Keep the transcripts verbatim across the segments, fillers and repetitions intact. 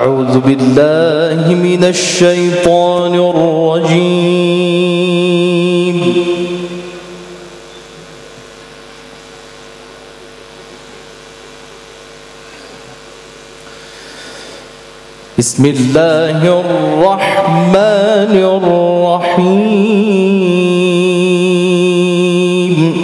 أعوذ بالله من الشيطان الرجيم. بسم الله الرحمن الرحيم.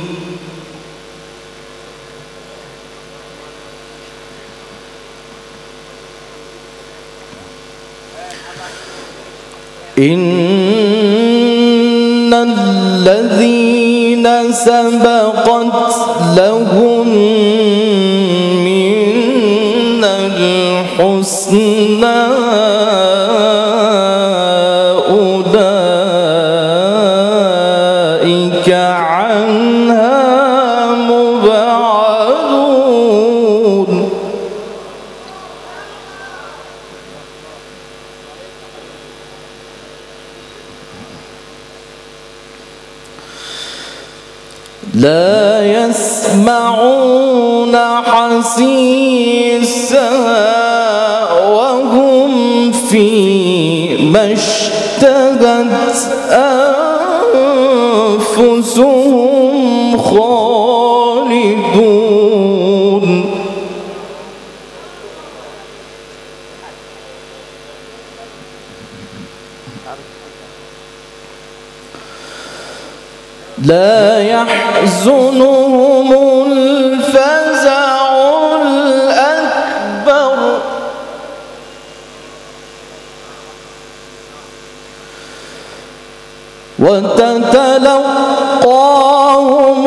إن الذين سبقت لهم من الحسنى أولئك عنها مبعدون. لا يسمعون حسيسها وهم فيما اشتهت أنفسهم خالدون. لا يحزنهم الفزع الأكبر وتتلقاهم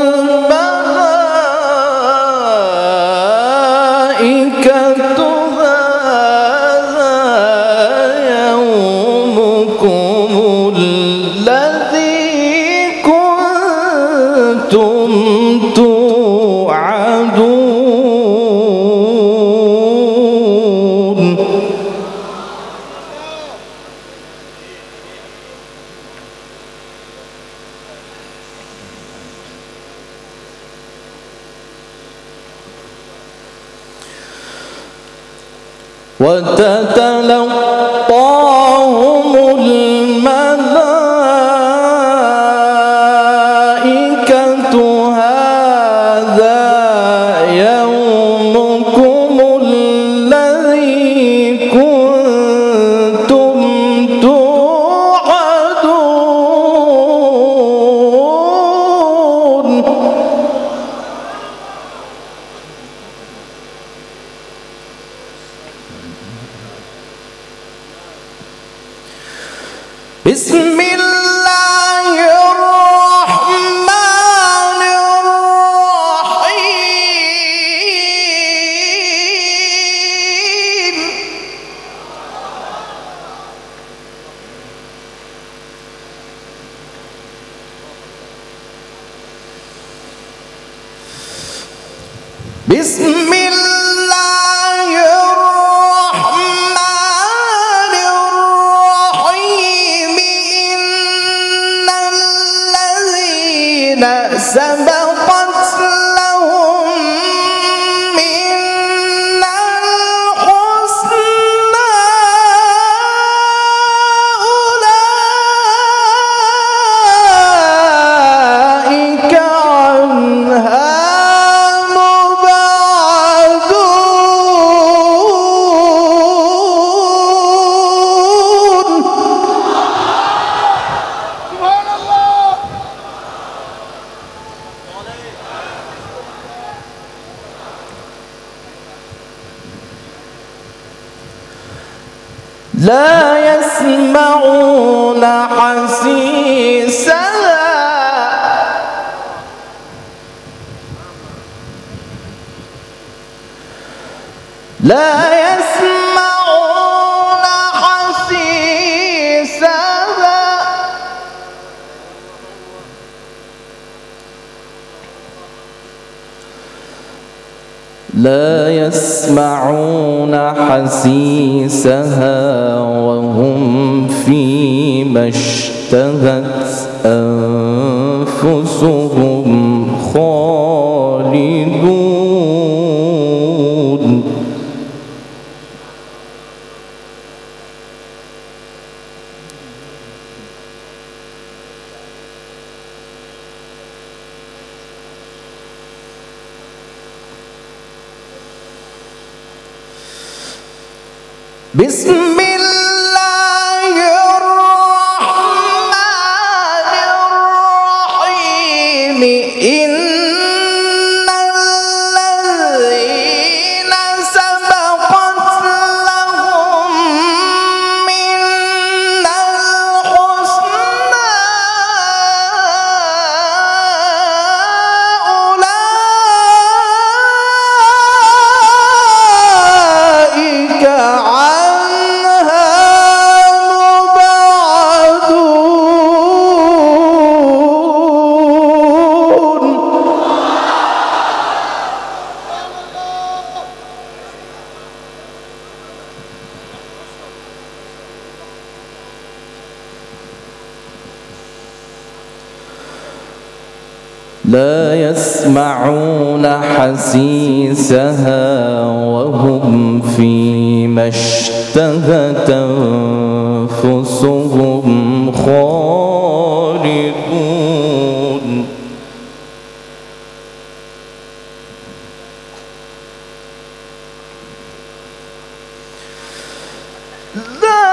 الملائكة هذا يومكم الذي كنتم توعدون. وتتلقاهم الملائكة هذا يومكم الذي كنتم توعدون. بسم الله الرحمن الرحيم. بسم الله الرحمن الرحيم. إن الذين سبقت لهم من الحسنى أولئك عنها لا يسمعون حسيسها لا يسمعون حسيسها لا يسمعون حسيسها وهم فيما اشتهت أنفسهم خالدون. بسم الله الرحمن الرحيم إن الذين سبقت لهم منا الحسنى أولئك عنها مبعدون. لا يسمعون حسيسها وهم فيما اشتهت أنفسهم خالدون. لا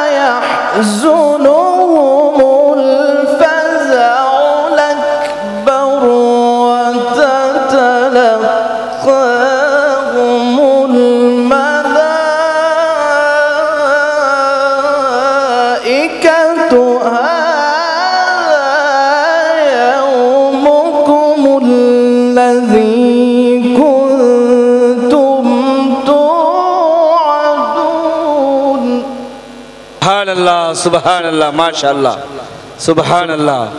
يحزنهم الفزع الأكبر وتتلقاهم الملائكة هذا يومكم الذي كنتم توعدون. سبحان الله سبحان الله ما شاء الله سبحان الله.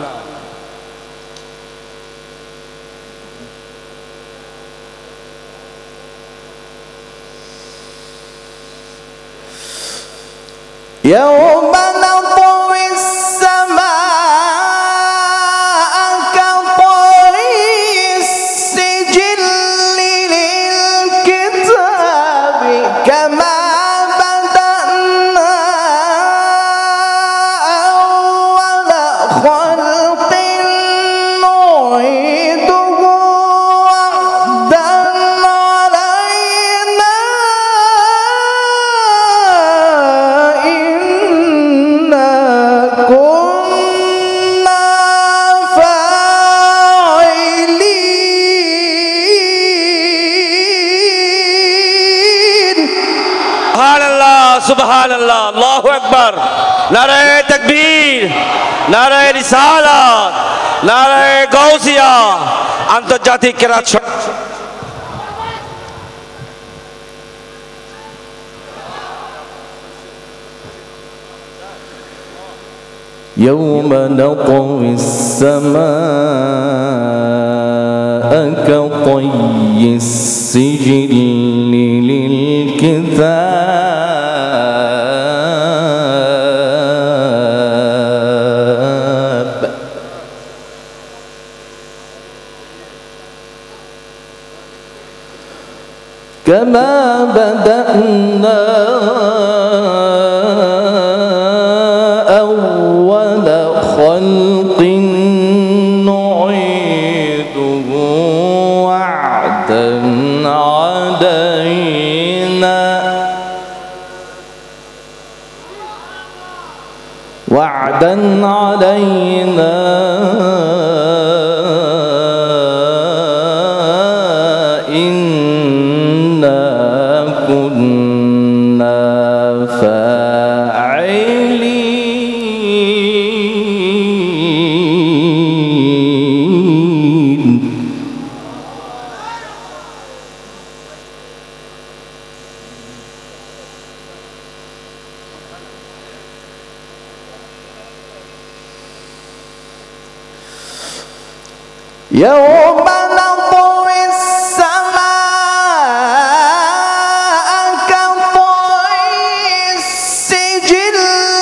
يوم نطوي السماء كطي السجل للكتاب كما بدأنا أول خلق نعيده وعدا علينا إنا كنا فاعلين. سبحان الله سبحان الله الله أكبر. नारे तकबीर, नारे रिसालत, नारे गौसिया। আন্তর্জাতিক কেরাত يوم نطوي السماء كطي السجل للكتاب كما بدأنا أول خلق نعيده وعدا علينا وعدا علينا إنا كنا فاعلين. يوم نطوي السماء كطي السجل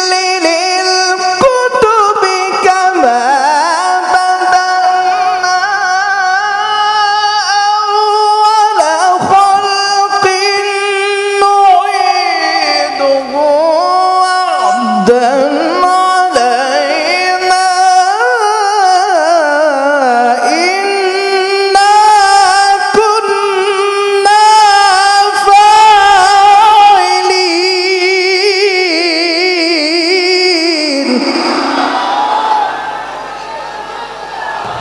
للكتب كما بدأنا أول خلق نعيده وعدا علينا إنا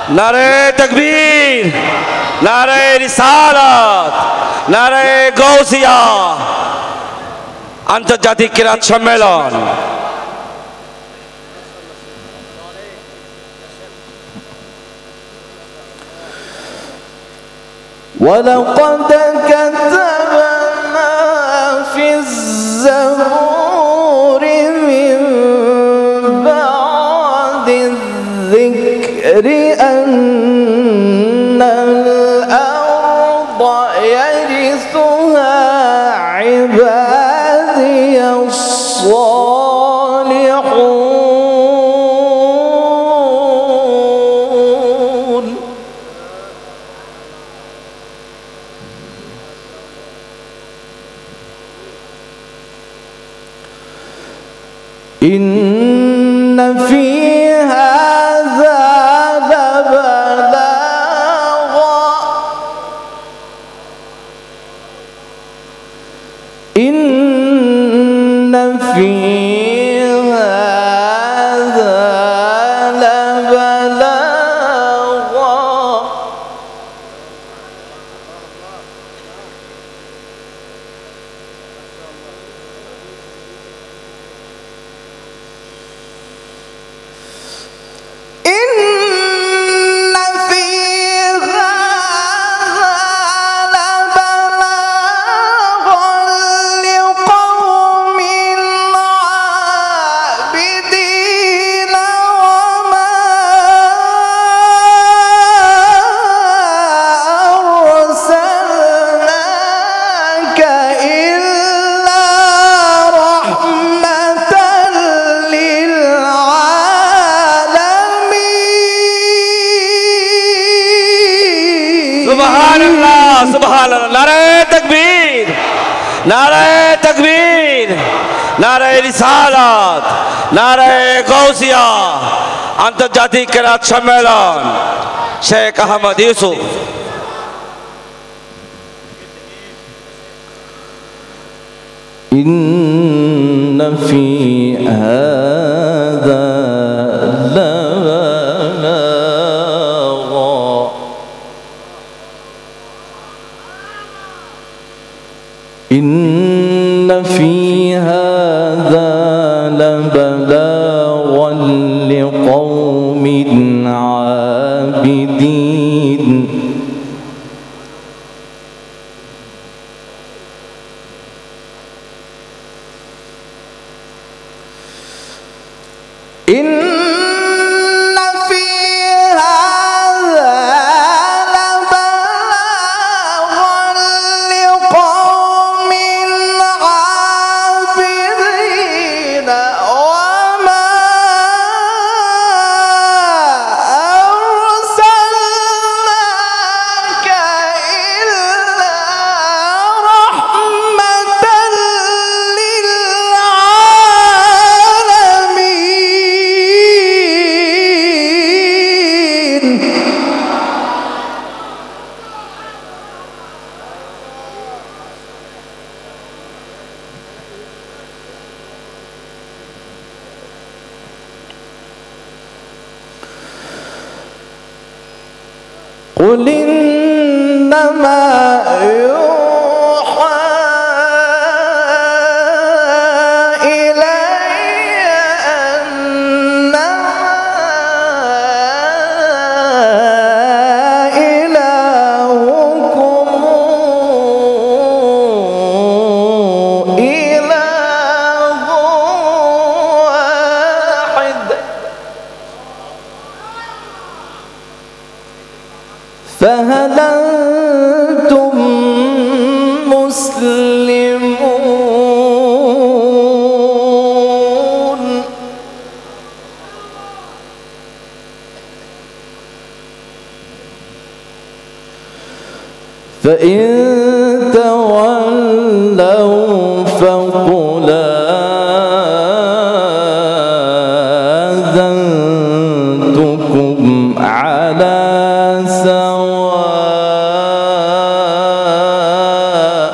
নারে তাকবীর, নারে রিসালাত, নারে গাউসিয়া। আন্তর্জাতিক কিরাত সম্মেলন ولقد كتبنا في الزبور من بعد الذكر أن الأرض يرثها عبادي الصالحون. إن في هذا لبلاغا إن في هذا لبلاغا সুবহানাল্লাহ। নারে তাকবীর, নারে তাকবীর, নারে রিসালাত, নারে গাউসিয়া। আন্তর্জাতিক কিরাত সম্মেলন শেখ আহমদ ইউসুফ। إن في هذا لبلاغا إن في هذا لبلاغا لقوم عابدين. إن في هذا لبلاغا لقوم عابدين وما أرسلناك إلا رحمة قل إنما يوحى إلي أنما إلهكم إله واحد فهل أنتم مسلمون؟ فإن تولوا فقل آذنتكم على سواء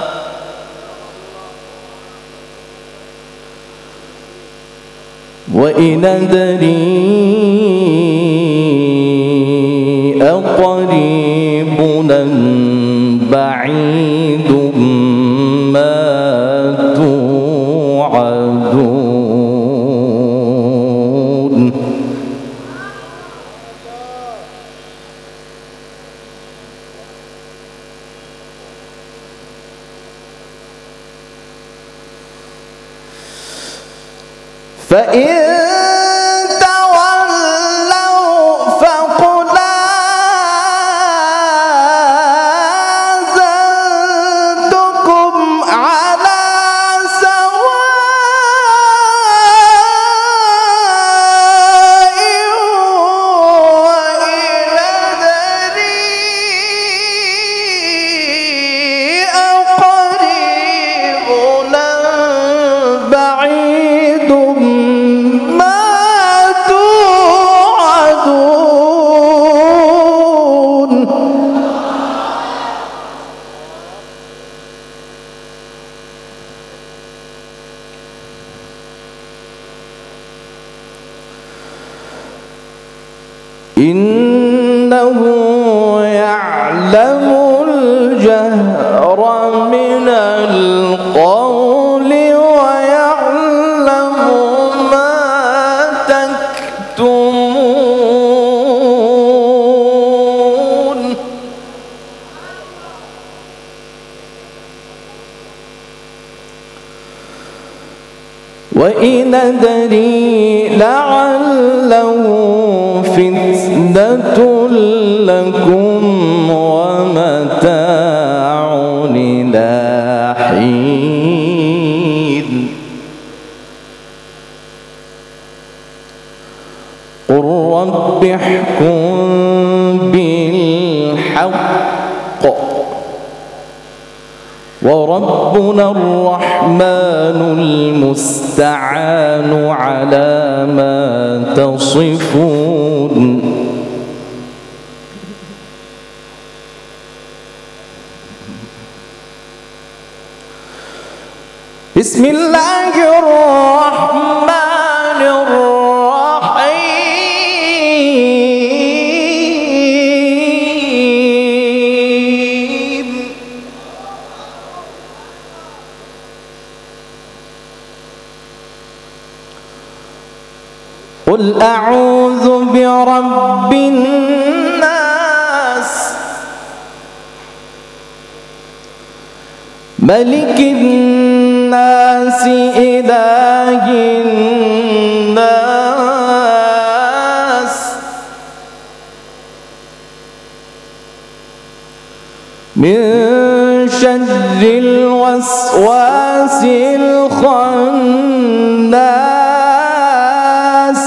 وإن أدري لقريب أم بعيد ما توعدون فإن إنه يعلم الجهر من القول ويعلم ما تكتمون وإن أدري لعله فتنة لكم ومتاع إلى حين قل رب احكم بالحق وربنا الرحمن المستعان على ما تصفون بسم الله الرحمن الرحيم قل أعوذ برب الناس ملك الناس إله الناس من شر الوسواس الخناس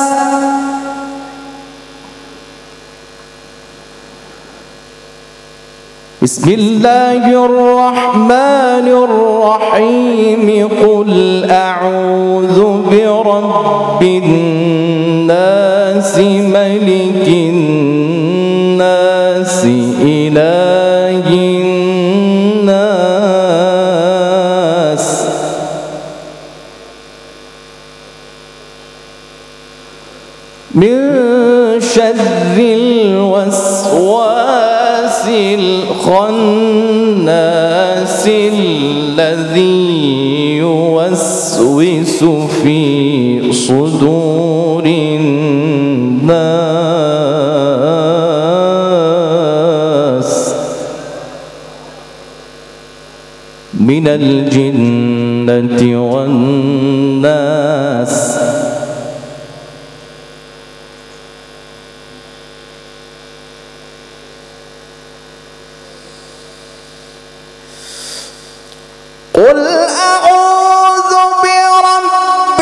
بسم الله الرحمن الرحيم قل أعوذ برب الناس ملك الناس إله الناس من شر الوسواس الخناس الذي يوسوس في صدور الناس من الجنة والناس قل أعوذ برب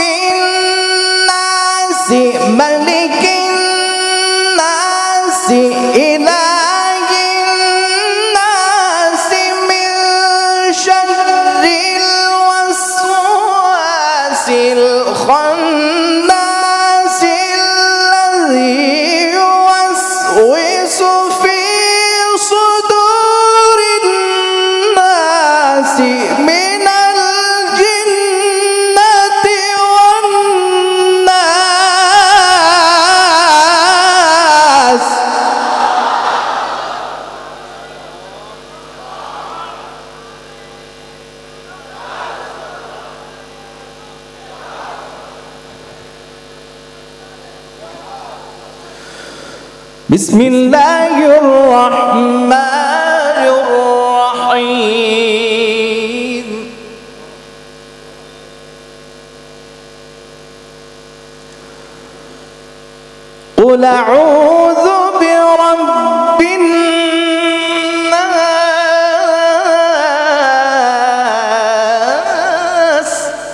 الناس ملك الناس إله الناس من شر الوسواس الخناس الذي يوسوس في صدور الناس من بسم الله الرحمن الرحيم قل أعوذ برب الناس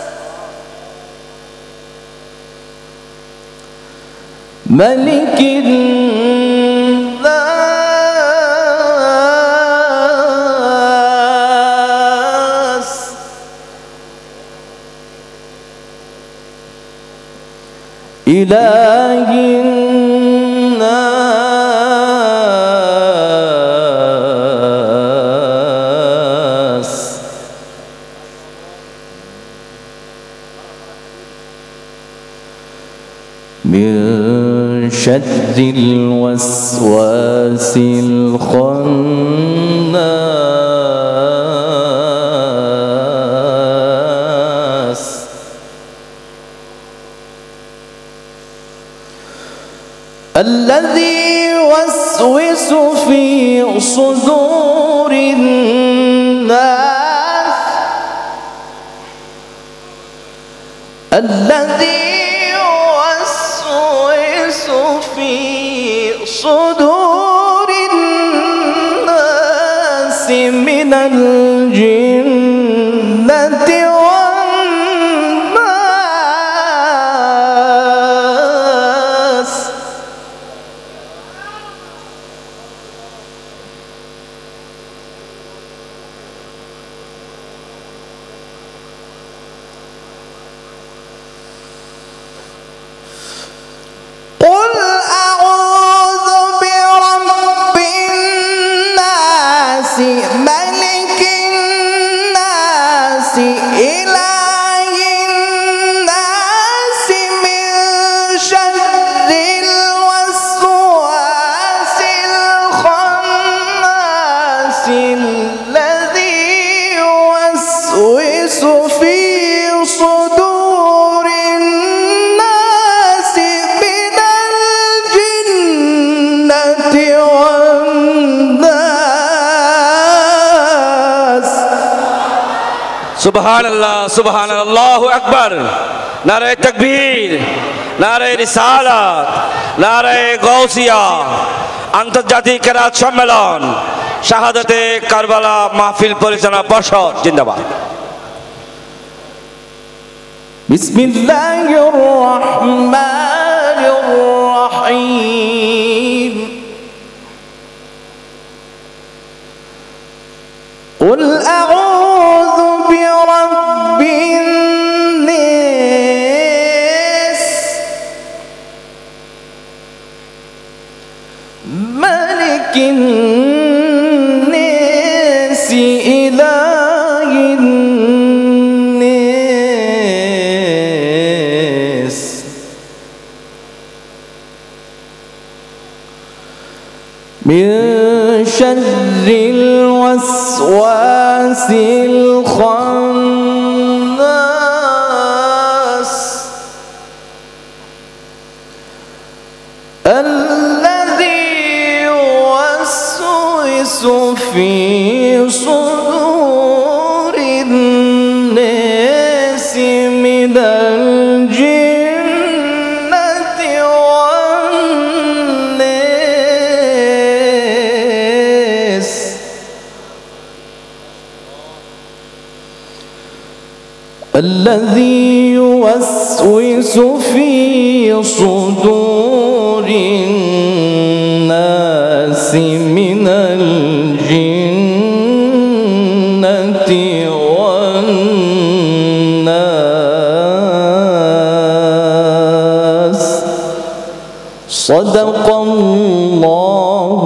ملك الناس إله الناس من شر الوسواس الخناس الذي يوسوس في صدور الناس الذي يوسوس في صدور الناس من الجنة والناس قل أعوذ برب الناس ملك الناس إله الناس من شر الوسواس الخناس الذي يوسوس في صدور الناس من الجنة والناس سبحان الله سبحان الله أكبر নারে তাকবীর নারে রিসালাত নারে গাউসিয়া আন্তর্জাতিক কেরাত সম্মেলন শাহাদাতে কারবালা মাহফিল পরিচালনা পর্ষদ জিন্দাবাদ بسم الله الرحمن الرحيم قل أعوذ برب الناس ملك الناس إله الناس من شر الوسواس الخناس الذي يوسوس في صدور الناس من الجنة والناس الذي يوسوس في صدور الناس من الجنة والناس صدق الله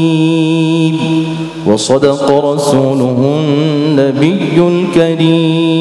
العظيم وصدق رسوله النبي الكريم